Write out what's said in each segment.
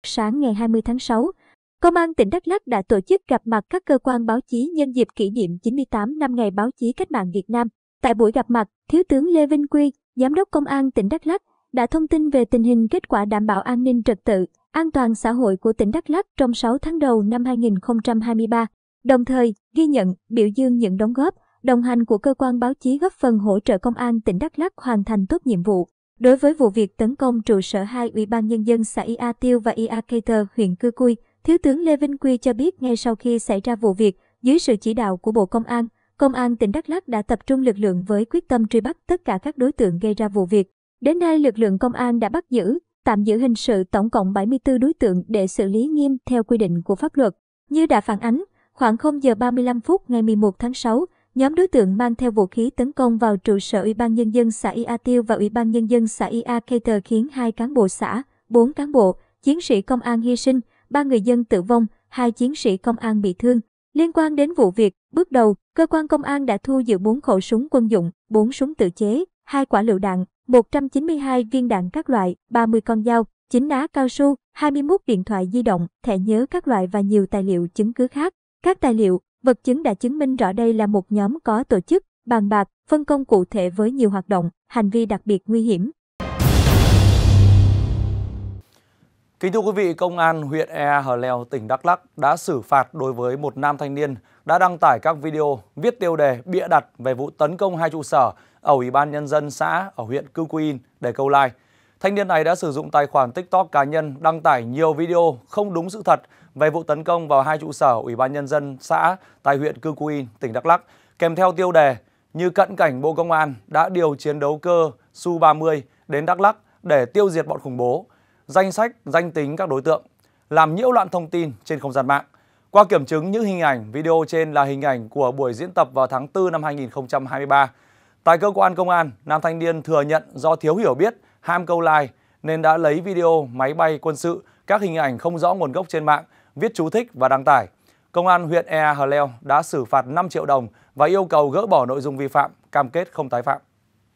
sáng ngày 20 tháng 6, Công an tỉnh Đắk Lắk đã tổ chức gặp mặt các cơ quan báo chí nhân dịp kỷ niệm 98 năm Ngày Báo chí Cách mạng Việt Nam. Tại buổi gặp mặt, Thiếu tướng Lê Vinh Quy, Giám đốc Công an tỉnh Đắk Lắk, đã thông tin về tình hình kết quả đảm bảo an ninh trật tự, an toàn xã hội của tỉnh Đắk Lắk trong 6 tháng đầu năm 2023, đồng thời ghi nhận, biểu dương những đóng góp, đồng hành của cơ quan báo chí góp phần hỗ trợ Công an tỉnh Đắk Lắk hoàn thành tốt nhiệm vụ. Đối với vụ việc tấn công trụ sở 2 Ủy ban Nhân dân xã Ia Tiêu và Ia Keter, huyện Cư Cui, Thiếu tướng Lê Vinh Quy cho biết ngay sau khi xảy ra vụ việc, dưới sự chỉ đạo của Bộ Công an tỉnh Đắk Lắk đã tập trung lực lượng với quyết tâm truy bắt tất cả các đối tượng gây ra vụ việc. Đến nay, lực lượng công an đã bắt giữ, tạm giữ hình sự tổng cộng 74 đối tượng để xử lý nghiêm theo quy định của pháp luật. Như đã phản ánh, khoảng 0 giờ 35 phút ngày 11 tháng 6, nhóm đối tượng mang theo vũ khí tấn công vào trụ sở Ủy ban Nhân dân xã Ia Tiêu và Ủy ban Nhân dân xã Ia Keter khiến 2 cán bộ xã, 4 cán bộ, chiến sĩ công an hy sinh, 3 người dân tử vong, 2 chiến sĩ công an bị thương. Liên quan đến vụ việc, bước đầu, cơ quan công an đã thu giữ 4 khẩu súng quân dụng, 4 súng tự chế, 2 quả lựu đạn, 192 viên đạn các loại, 30 con dao, 9 ná cao su, 21 điện thoại di động, thẻ nhớ các loại và nhiều tài liệu chứng cứ khác. Các tài liệu, vật chứng đã chứng minh rõ đây là một nhóm có tổ chức, bàn bạc, phân công cụ thể với nhiều hoạt động, hành vi đặc biệt nguy hiểm. Kính thưa quý vị, Công an huyện Ea Hờ Leo, tỉnh Đắk Lắk đã xử phạt đối với một nam thanh niên đã đăng tải các video viết tiêu đề bịa đặt về vụ tấn công 2 trụ sở ở Ủy ban Nhân dân xã ở huyện Cư Cui để câu like. Thanh niên này đã sử dụng tài khoản TikTok cá nhân đăng tải nhiều video không đúng sự thật về vụ tấn công vào 2 trụ sở Ủy ban Nhân dân xã tại huyện Cư Cui, tỉnh Đắk Lắk, kèm theo tiêu đề như cận cảnh Bộ Công an đã điều chiến đấu cơ Su-30 đến Đắk Lắk để tiêu diệt bọn khủng bố, danh sách, danh tính các đối tượng, làm nhiễu loạn thông tin trên không gian mạng. Qua kiểm chứng những hình ảnh, video trên là hình ảnh của buổi diễn tập vào tháng 4 năm 2023. Tại cơ quan công an, nam thanh niên thừa nhận do thiếu hiểu biết, ham câu like nên đã lấy video máy bay quân sự, các hình ảnh không rõ nguồn gốc trên mạng, viết chú thích và đăng tải. Công an huyện Ea Hờ Leo đã xử phạt 5 triệu đồng và yêu cầu gỡ bỏ nội dung vi phạm, cam kết không tái phạm.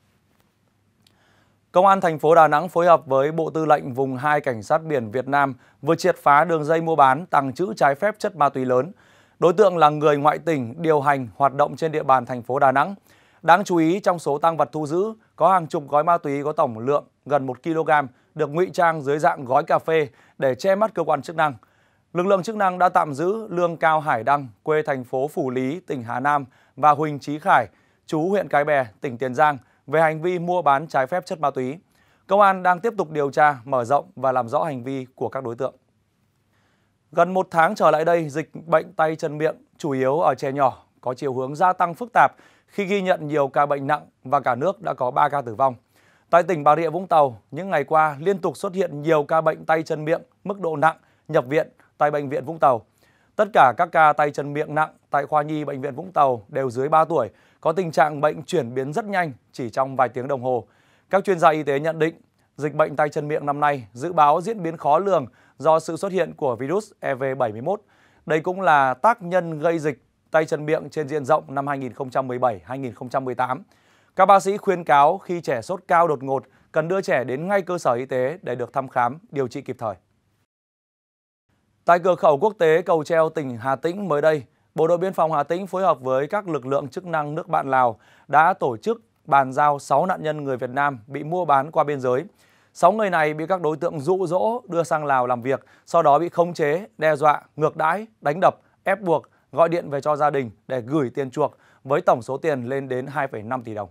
Công an thành phố Đà Nẵng phối hợp với Bộ Tư lệnh Vùng 2 Cảnh sát biển Việt Nam vừa triệt phá đường dây mua bán, tàng trữ trái phép chất ma túy lớn. Đối tượng là người ngoại tỉnh điều hành hoạt động trên địa bàn thành phố Đà Nẵng. Đáng chú ý, trong số tang vật thu giữ có hàng chục gói ma túy có tổng lượng gần 1 kg được ngụy trang dưới dạng gói cà phê để che mắt cơ quan chức năng. Lực lượng chức năng đã tạm giữ Lương Cao Hải Đăng, quê thành phố Phủ Lý, tỉnh Hà Nam và Huỳnh Chí Khải, trú huyện Cái Bè, tỉnh Tiền Giang về hành vi mua bán trái phép chất ma túy. Công an đang tiếp tục điều tra, mở rộng và làm rõ hành vi của các đối tượng. Gần 1 tháng trở lại đây, dịch bệnh tay chân miệng, chủ yếu ở trẻ nhỏ, có chiều hướng gia tăng phức tạp khi ghi nhận nhiều ca bệnh nặng và cả nước đã có 3 ca tử vong. Tại tỉnh Bà Rịa Vũng Tàu, những ngày qua liên tục xuất hiện nhiều ca bệnh tay chân miệng mức độ nặng nhập viện tại Bệnh viện Vũng Tàu. Tất cả các ca tay chân miệng nặng tại khoa nhi Bệnh viện Vũng Tàu đều dưới 3 tuổi, có tình trạng bệnh chuyển biến rất nhanh chỉ trong vài tiếng đồng hồ. Các chuyên gia y tế nhận định, dịch bệnh tay chân miệng năm nay dự báo diễn biến khó lường do sự xuất hiện của virus EV71. Đây cũng là tác nhân gây dịch tay chân miệng trên diện rộng năm 2017-2018. Các bác sĩ khuyên cáo khi trẻ sốt cao đột ngột, cần đưa trẻ đến ngay cơ sở y tế để được thăm khám, điều trị kịp thời. Tại cửa khẩu quốc tế Cầu Treo, tỉnh Hà Tĩnh mới đây, Bộ đội Biên phòng Hà Tĩnh phối hợp với các lực lượng chức năng nước bạn Lào đã tổ chức bàn giao 6 nạn nhân người Việt Nam bị mua bán qua biên giới. 6 người này bị các đối tượng dụ dỗ đưa sang Lào làm việc, sau đó bị khống chế, đe dọa, ngược đãi, đánh đập, ép buộc, gọi điện về cho gia đình để gửi tiền chuộc với tổng số tiền lên đến 2,5 tỷ đồng.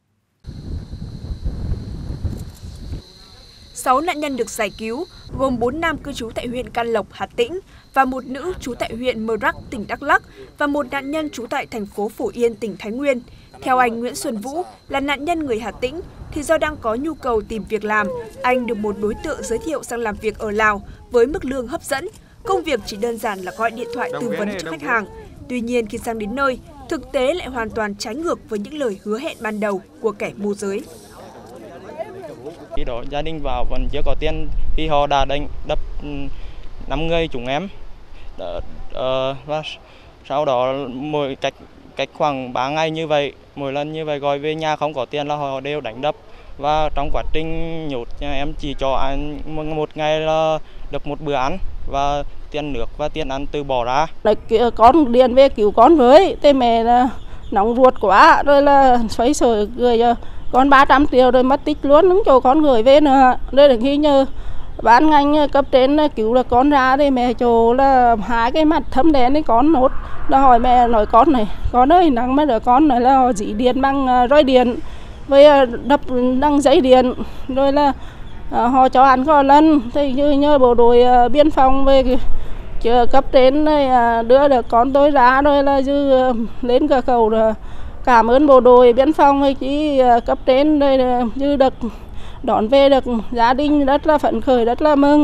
6 nạn nhân được giải cứu, gồm 4 nam cư trú tại huyện Can Lộc, Hà Tĩnh và 1 nữ trú tại huyện Mơ Rắc, tỉnh Đắk Lắk và 1 nạn nhân trú tại thành phố Phổ Yên, tỉnh Thái Nguyên. Theo anh Nguyễn Xuân Vũ, là nạn nhân người Hà Tĩnh, thì do đang có nhu cầu tìm việc làm, anh được một đối tượng giới thiệu sang làm việc ở Lào với mức lương hấp dẫn. Công việc chỉ đơn giản là gọi điện thoại tư vấn cho khách hàng. Tuy nhiên khi sang đến nơi, thực tế lại hoàn toàn trái ngược với những lời hứa hẹn ban đầu của kẻ môi giới. Khi đó gia đình vào vẫn chưa có tiền thì họ đã đánh đập 5 người chúng em. Và sau đó mỗi cách khoảng 3 ngày như vậy, mỗi lần như vậy gọi về nhà không có tiền là họ đều đánh đập. Và trong quá trình nhốt nhà em chỉ cho anh một ngày là được một bữa ăn và tiền nước và tiền ăn từ bỏ ra. Con điện về cứu con với, thế mẹ là nóng ruột quá, rồi là xoay sở gửi con 300 triệu rồi mất tích luôn, không cho con gửi về nữa. Đây là khi nhờ ban ngành cấp trên cứu được con ra thì mẹ chỗ là hai cái mặt thâm đen ấy con nốt. Là hỏi mẹ nói con này, con ơi nắng mấy đứa con này là họ dỉ điện bằng roi điện với đập đăng giấy điện, rồi là họ cho ăn có lần thì nhờ bộ đội biên phòng về chờ cấp trên này đưa được con tôi ra, rồi là dư lên cửa khẩu rồi cảm ơn bộ đội biên phòng với chỉ cấp trên đây dư được đón về được gia đình rất là phấn khởi, rất là mừng.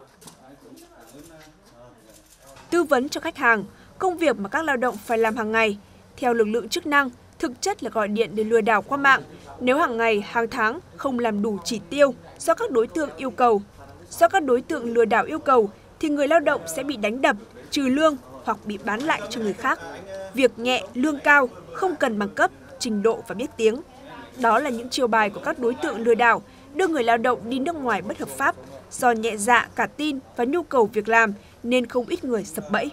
Tư vấn cho khách hàng, công việc mà các lao động phải làm hàng ngày. Theo lực lượng chức năng, thực chất là gọi điện để lừa đảo qua mạng. Nếu hàng ngày, hàng tháng không làm đủ chỉ tiêu do các đối tượng yêu cầu, lừa đảo yêu cầu, thì người lao động sẽ bị đánh đập, trừ lương hoặc bị bán lại cho người khác. Việc nhẹ, lương cao, không cần bằng cấp, trình độ và biết tiếng. Đó là những chiêu bài của các đối tượng lừa đảo, đưa người lao động đi nước ngoài bất hợp pháp. Do nhẹ dạ, cả tin và nhu cầu việc làm nên không ít người sập bẫy.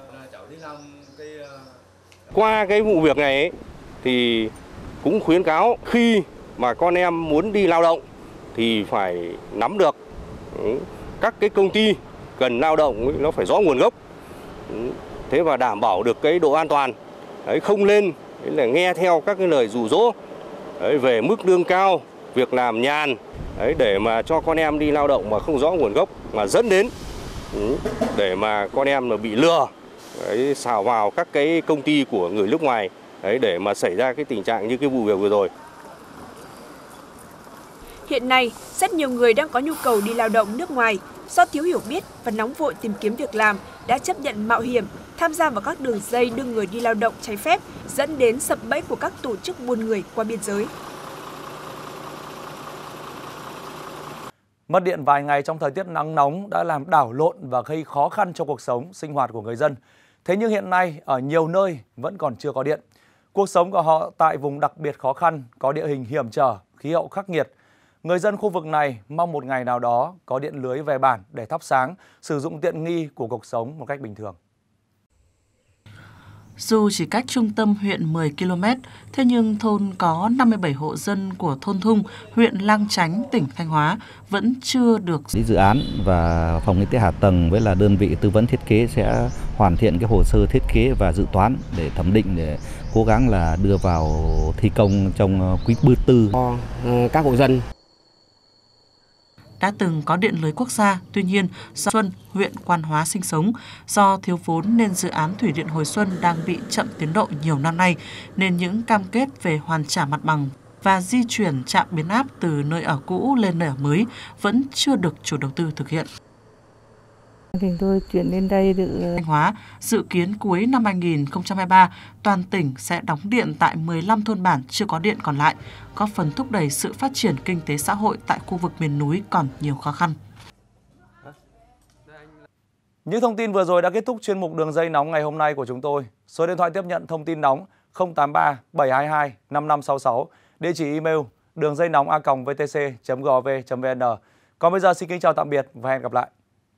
Qua cái vụ việc này ấy, thì cũng khuyến cáo khi mà con em muốn đi lao động thì phải nắm được các cái công ty cần lao động ấy, nó phải rõ nguồn gốc. Thế và đảm bảo được cái độ an toàn. Đấy, không lên là nghe theo các cái lời rủ rỗ về mức lương cao, việc làm nhàn để mà cho con em đi lao động mà không rõ nguồn gốc, mà dẫn đến để mà con em mà bị lừa, xào vào các cái công ty của người nước ngoài để mà xảy ra cái tình trạng như cái vụ việc vừa rồi. Hiện nay, rất nhiều người đang có nhu cầu đi lao động nước ngoài, do thiếu hiểu biết và nóng vội tìm kiếm việc làm đã chấp nhận mạo hiểm, tham gia vào các đường dây đưa người đi lao động trái phép, dẫn đến sập bẫy của các tổ chức buôn người qua biên giới. Mất điện vài ngày trong thời tiết nắng nóng đã làm đảo lộn và gây khó khăn cho cuộc sống, sinh hoạt của người dân. Thế nhưng hiện nay, ở nhiều nơi vẫn còn chưa có điện. Cuộc sống của họ tại vùng đặc biệt khó khăn, có địa hình hiểm trở, khí hậu khắc nghiệt. Người dân khu vực này mong một ngày nào đó có điện lưới về bản để thắp sáng, sử dụng tiện nghi của cuộc sống một cách bình thường. Dù chỉ cách trung tâm huyện 10 km, thế nhưng thôn có 57 hộ dân của thôn Thung, huyện Lang Chánh, tỉnh Thanh Hóa vẫn chưa được. Dự án và phòng kinh tế hạ tầng với là đơn vị tư vấn thiết kế sẽ hoàn thiện cái hồ sơ thiết kế và dự toán để thẩm định, để cố gắng là đưa vào thi công trong quý tư. Các hộ dân đã từng có điện lưới quốc gia, tuy nhiên do Xuân, huyện Quan Hóa sinh sống, do thiếu vốn nên dự án thủy điện Hồi Xuân đang bị chậm tiến độ nhiều năm nay, nên những cam kết về hoàn trả mặt bằng và di chuyển trạm biến áp từ nơi ở cũ lên nơi ở mới vẫn chưa được chủ đầu tư thực hiện. Thì tôi chuyển lên đây được. Thanh Hóa dự kiến cuối năm 2023, toàn tỉnh sẽ đóng điện tại 15 thôn bản chưa có điện còn lại, góp phần thúc đẩy sự phát triển kinh tế xã hội tại khu vực miền núi còn nhiều khó khăn. Những thông tin vừa rồi đã kết thúc chuyên mục Đường dây nóng ngày hôm nay của chúng tôi. Số điện thoại tiếp nhận thông tin nóng 083 722 5566, địa chỉ email đường dây nóng a.vtc.gov.vn. Còn bây giờ xin kính chào tạm biệt và hẹn gặp lại.